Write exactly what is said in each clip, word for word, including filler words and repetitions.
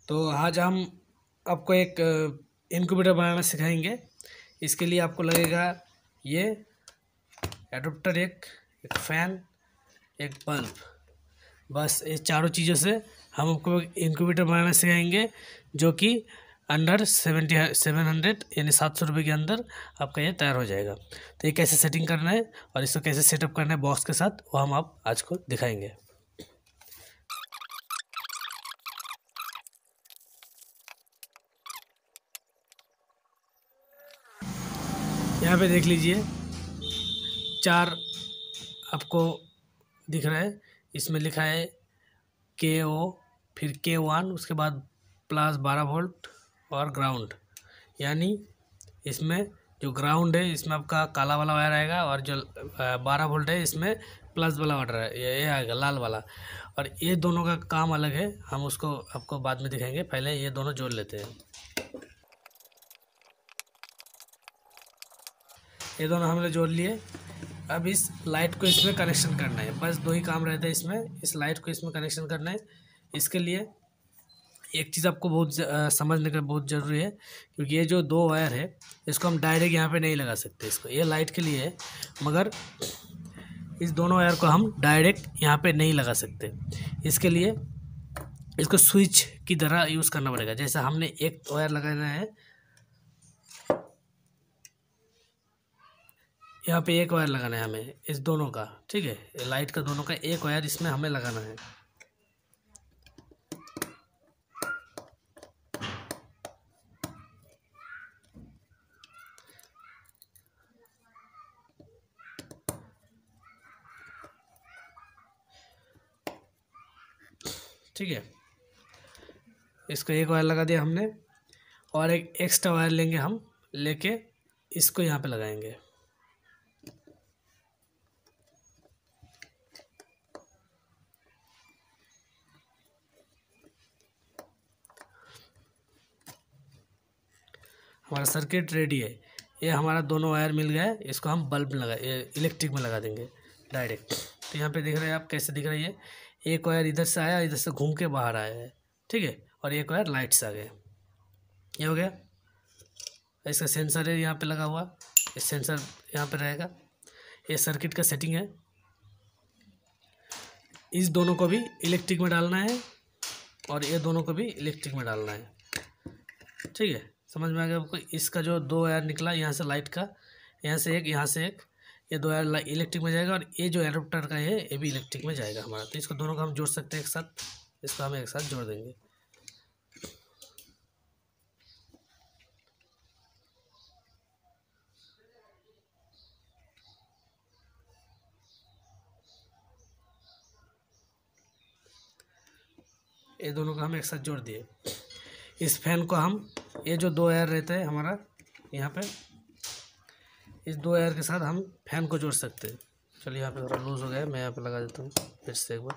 तो आज हम आपको एक इनक्यूबेटर बनाना सिखाएंगे। इसके लिए आपको लगेगा ये एडाप्टर, एक एक फ़ैन, एक बल्ब। बस ये चारों चीज़ों से हम आपको इनक्यूबेटर बनाना सिखाएंगे, जो कि अंडर सेवेंटी सेवन हंड्रेड यानी सात सौ रुपये के अंदर आपका ये तैयार हो जाएगा। तो ये कैसे सेटिंग करना है और इसको कैसे सेटअप करना है बॉक्स के साथ, वो हम आप आज को दिखाएंगे। यहाँ पे देख लीजिए, चार आपको दिख रहा है। इसमें लिखा है के ओ, फिर के वन, उसके बाद प्लस बारह वोल्ट और ग्राउंड। यानी इसमें जो ग्राउंड है इसमें आपका काला वाला वायर आएगा, और जो बारह वोल्ट है इसमें प्लस वाला वायर है, ये ये आएगा लाल वाला। और ये दोनों का काम अलग है, हम उसको आपको बाद में दिखाएंगे। पहले ये दोनों जोड़ लेते हैं। ये दोनों हमने जोड़ लिए। अब इस लाइट को इसमें कनेक्शन करना है। बस दो ही काम रहता है इसमें, इस लाइट को इसमें कनेक्शन करना है। इसके लिए एक चीज़ आपको बहुत आ, समझने का बहुत ज़रूरी है, क्योंकि ये जो दो वायर है इसको हम डायरेक्ट यहाँ पे नहीं लगा सकते। इसको ये लाइट के लिए है, मगर इस दोनों वायर को हम डायरेक्ट यहाँ पे नहीं लगा सकते। इसके लिए इसको स्विच की तरह यूज़ करना पड़ेगा। जैसे हमने एक वायर लगाना है, यहाँ पे एक वायर लगाना है हमें इस दोनों का, ठीक है। लाइट का दोनों का एक वायर इसमें हमें लगाना है। ठीक है, इसको एक वायर लगा दिया हमने, और एक एक्स्ट्रा वायर लेंगे हम, लेके इसको यहाँ पे लगाएंगे। हमारा सर्किट रेडी है। ये हमारा दोनों वायर मिल गया है, इसको हम बल्ब में लगा इलेक्ट्रिक में लगा देंगे डायरेक्ट। तो यहाँ पे देख रहे हैं आप, कैसे दिख रही है। एक वायर इधर से आया, इधर से घूम के बाहर आया है, ठीक है। और एक वायर लाइट से आ गया, ये हो गया। इसका सेंसर है यहाँ पे लगा हुआ, इस सेंसर यहाँ पे रहेगा। ये सर्किट का सेटिंग है। इस दोनों को भी इलेक्ट्रिक में डालना है, और ये दोनों को भी इलेक्ट्रिक में डालना है, ठीक है। समझ में आ गया आपको। इसका जो दो वायर निकला यहाँ से लाइट का, यहाँ से एक, यहाँ से एक, ये दो वायर इलेक्ट्रिक में जाएगा, और ये जो एडाप्टर का है ये भी इलेक्ट्रिक में जाएगा हमारा। तो इसको दोनों को हम जोड़ सकते हैं एक साथ। इसको हम एक साथ जोड़ देंगे। ये दोनों को हम एक साथ जोड़ दिए। इस फैन को हम, ये जो दो वायर रहता है हमारा यहाँ पे, इस दो वायर के साथ हम फैन को जोड़ सकते हैं। चलिए, यहाँ पे थोड़ा लूज हो गया, मैं यहाँ पे लगा देता हूँ फिर से एक बार।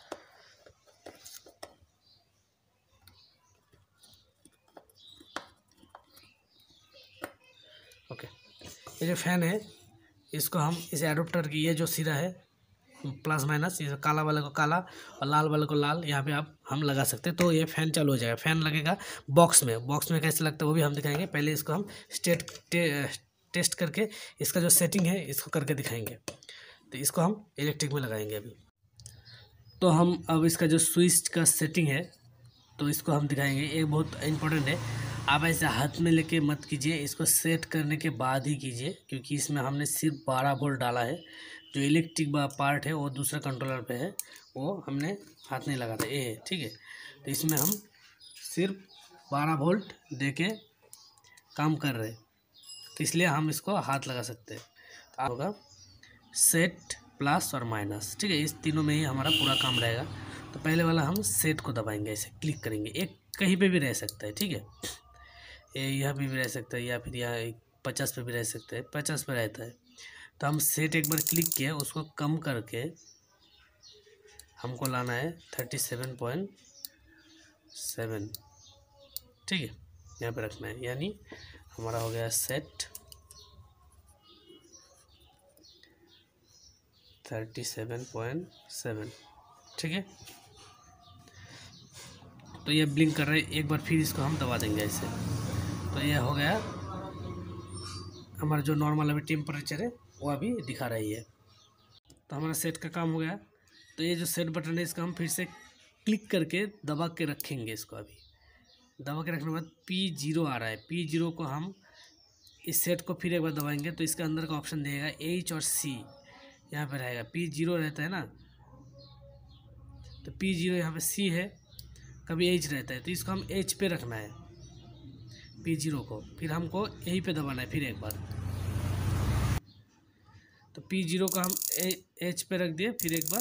ओके, ये जो फैन है इसको हम इस एडाप्टर की, ये जो सिरा है प्लस माइनस, ये काला वाले को काला और लाल वाले को लाल, यहाँ पे आप हम लगा सकते हैं। तो ये फैन चालू हो जाएगा। फैन लगेगा बॉक्स में। बॉक्स में कैसे लगता है वो भी हम दिखाएंगे। पहले इसको हम स्टेट टे, टेस्ट करके इसका जो सेटिंग है इसको करके दिखाएंगे। तो इसको हम इलेक्ट्रिक में लगाएंगे अभी। तो हम अब इसका जो स्विच का सेटिंग है तो इसको हम दिखाएंगे। एक बहुत इम्पोर्टेंट है, आप ऐसे हाथ में लेके मत कीजिए, इसको सेट करने के बाद ही कीजिए, क्योंकि इसमें हमने सिर्फ बारह वोल्ट डाला है। जो इलेक्ट्रिक पार्ट है वो दूसरे कंट्रोलर पे है, वो हमने हाथ नहीं लगाता, ये है, ठीक है। तो इसमें हम सिर्फ बारह वोल्ट देके काम कर रहे हैं, तो इसलिए हम इसको हाथ लगा सकते हैं। तो होगा सेट प्लस और माइनस, ठीक है। इस तीनों में ही हमारा पूरा काम रहेगा। तो पहले वाला हम सेट को दबाएंगे, ऐसे क्लिक करेंगे। एक कहीं पे भी रह सकता है, ठीक है। ये यहाँ पे भी रह सकता है, या फिर यहाँ पचास पे भी रह सकता है। पचास पे रहता है तो हम सेट एक बार क्लिक किए, उसको कम करके हमको लाना है थर्टी सेवन पॉइंट सेवन, ठीक है। यहाँ पे रखना है, यानी हमारा हो गया set thirty seven point seven, ठीक है। तो ये ब्लिंक कर रहे हैं। एक बार फिर इसको हम दबा देंगे ऐसे, तो ये हो गया हमारा जो नॉर्मल अभी टेम्परेचर है वो अभी दिखा रही है। तो हमारा सेट का काम हो गया। तो ये जो सेट बटन है इसको हम फिर से क्लिक करके दबा के रखेंगे। इसको अभी दबा के रखने के बाद पी जीरो आ रहा है, पी जीरो को हम इस सेट को फिर एक बार दबाएंगे तो इसके अंदर का ऑप्शन देगा एच और सी, यहाँ पे रहेगा पी जीरो रहता है ना, तो पी जीरो यहाँ पे सी है, कभी एच रहता है, तो इसको हम एच पे रखना है पी जीरो को, फिर हमको यहीं पे दबाना है फिर एक बार। तो पी जीरो का हम एच पे रख दिए, फिर एक बार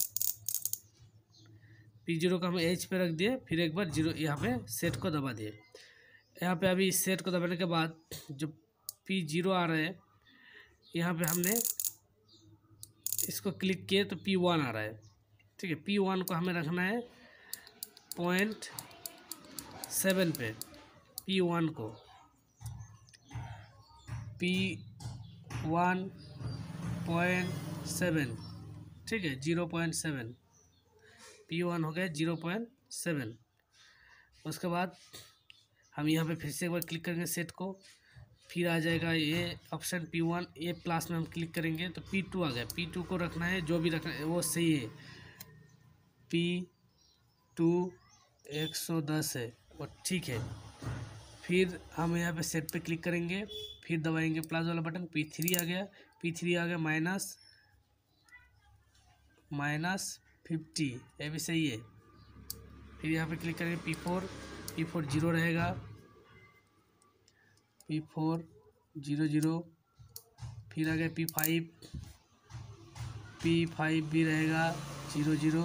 पी जीरो का हम एच पे रख दिए, फिर एक बार जीरो यहाँ पे सेट को दबा दिए। यहाँ पे अभी सेट को दबाने के बाद जो पी जीरो आ रहा है यहाँ पे हमने इसको क्लिक किए तो पी वन आ रहा है, ठीक है। पी वन को हमें रखना है पॉइंट सेवन पे, पी वन को पी वन पॉइंट सेवन, ठीक है, zero point seven, P one हो गया जीरो पॉइंट सेवन। उसके बाद हम यहाँ पे फिर से एक बार क्लिक करेंगे सेट को, फिर आ जाएगा ये ऑप्शन पी वन, ये प्लस में हम क्लिक करेंगे तो पी टू आ गया। पी टू को रखना है, जो भी रखना है वो सही है, पी टू एक सौ दस है वो ठीक है। फिर हम यहाँ पे सेट पे क्लिक करेंगे, फिर दबाएंगे प्लस वाला बटन, पी थ्री आ गया, पी थ्री आ गया माइनस माइनस फिफ्टी, ये भी सही है। फिर यहाँ पे क्लिक करेंगे P four, P four zero रहेगा, पी फोर जीरो जीरो, फिर आ गया पी फाइव, पी फाइव भी रहेगा जीरो जीरो,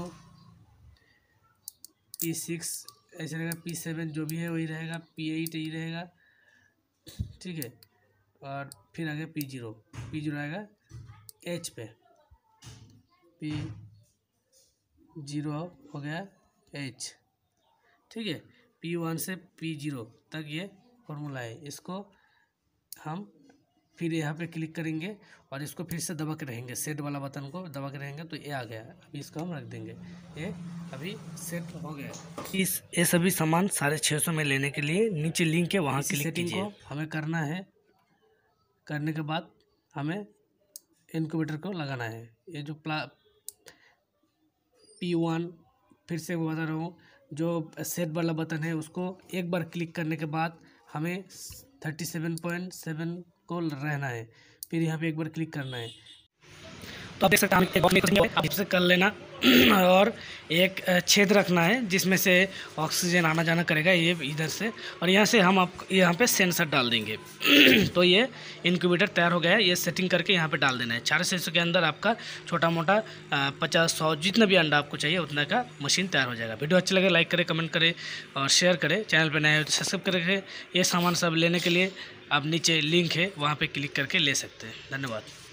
पी सिक्स ऐसे रहेगा, पी सेवन जो भी है वही रहेगा, पी एट यही रहेगा, ठीक है। और फिर आ गया पी जीरो, पी जीरो आएगा एच पे, पी जीरो हो गया एच, ठीक है। पी वन से पी जीरो तक ये फॉर्मूला है। इसको हम फिर यहाँ पे क्लिक करेंगे और इसको फिर से दबा के रहेंगे, सेट वाला बटन को दबा के रहेंगे तो ये आ गया। अभी इसको हम रख देंगे, ये अभी सेट हो गया। इस ये सभी सामान साढ़े छः सौ में लेने के लिए नीचे लिंक है, वहाँ क्लिक कीजिए। को हमें करना है, करने के बाद हमें इनक्यूबेटर को लगाना है। ये जो प्ला पी वन फिर से बता रहा हूँ, जो सेट वाला बटन है उसको एक बार क्लिक करने के बाद हमें थर्टी सेवन पॉइंट सेवन को रहना है, फिर यहाँ पे एक बार क्लिक करना है। तो आप देख सकते हैं आप इससे कर लेना और एक छेद रखना है जिसमें से ऑक्सीजन आना जाना करेगा ये इधर से, और यहाँ से हम आप यहाँ पे सेंसर डाल देंगे तो ये इनक्यूबेटर तैयार हो गया है। ये सेटिंग करके यहाँ पे डाल देना है। चार सौ के अंदर आपका छोटा मोटा पचास सौ जितना भी अंडा आपको चाहिए उतना का मशीन तैयार हो जाएगा। वीडियो अच्छा लगे लाइक करें, कमेंट करें और शेयर करें। चैनल पर नए हो तो सब्सक्राइब करें। ये सामान सब लेने के लिए आप नीचे लिंक है वहाँ पर क्लिक करके ले सकते हैं। धन्यवाद।